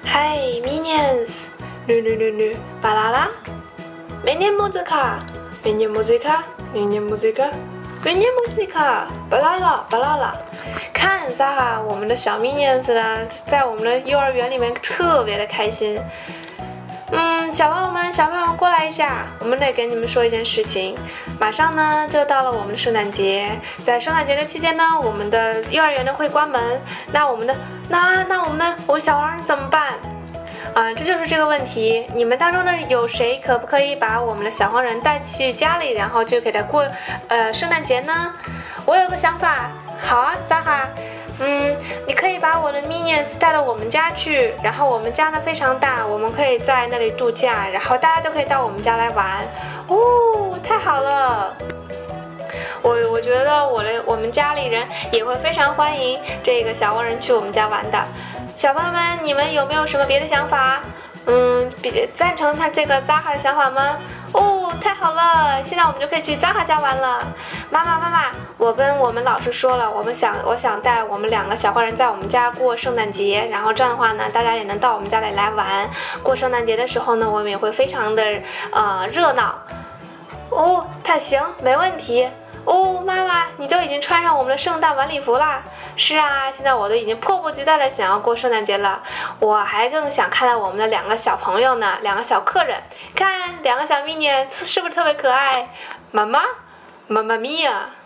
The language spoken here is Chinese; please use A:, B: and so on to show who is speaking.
A: Hey minions! Nu, balala? Minion muzyka, minion muzyka, minion muzyka, minion muzyka, balala。看Zara，我们的小 minions 呢，在我们的幼儿园里面特别的开心。小朋友们过来一下，我们得跟你们说一件事情。马上呢就到了我们的圣诞节，在圣诞节的期间呢，我们的幼儿园呢会关门。那我们的小黄人怎么办？这就是这个问题。你们当中呢有谁可不可以把我们的小黄人带去家里，然后就给他过圣诞节呢？我有个想法。好啊，Zara。你可以把我的 minions 带到我们家去，然后我们家呢非常大，我们可以在那里度假，然后大家都可以到我们家来玩。哦，太好了！我觉得我们家里人也会非常欢迎这个小黄人去我们家玩的。小朋友们，你们有没有什么别的想法？赞成他这个 Zara 的想法吗？哦，太好了！现在我们就可以去 Zara 家玩了。妈妈，我跟我们老师说了，我想带我们2个小坏人在我们家过圣诞节，然后这样的话呢，大家也能到我们家里来玩。过圣诞节的时候呢，我们也会非常的热闹。哦，行，没问题。哦，妈妈，你都已经穿上我们的圣诞晚礼服啦！是啊，现在我都已经迫不及待的想要过圣诞节了。我还更想看到我们的2个小朋友呢，2个小客人。看，2个小 minion 是不是特别可爱？妈咪呀！